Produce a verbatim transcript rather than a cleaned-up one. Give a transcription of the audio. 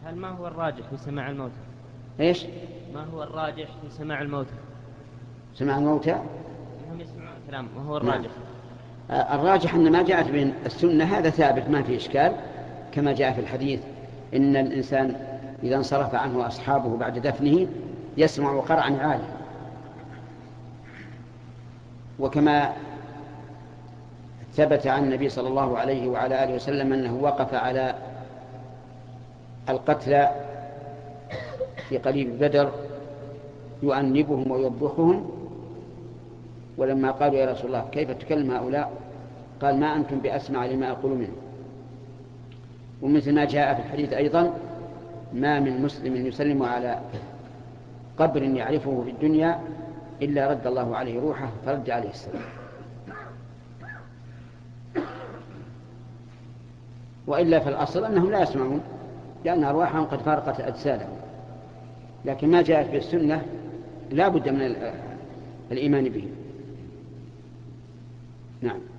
هل ما هو الراجح في سماع الموتى؟ إيش؟ ما هو الراجح في سماع الموتى؟ سماع الموتى؟ هم يسمعون الكلام، وهو الراجح. نعم. الراجح أن ما جاءت بين السنة هذا ثابت ما في إشكال، كما جاء في الحديث إن الإنسان إذا انصرف عنه أصحابه بعد دفنه يسمع قرعا عالي، وكما ثبت عن النبي صلى الله عليه وعلى آله وسلم أنه وقف على القتلى في قليب بدر يؤنبهم ويوبخهم، ولما قالوا يا رسول الله كيف تكلم هؤلاء؟ قال ما أنتم بأسمع لما أقول منه. ومثل ما جاء في الحديث أيضا ما من مسلم يسلم على قبر يعرفه في الدنيا إلا رد الله عليه روحه فرد عليه السلام. وإلا في الأصل أنهم لا يسمعون لأن أرواحهم قد فارقت أجسادهم، لكن ما جاءت في السنة لا بد من الإيمان به. نعم.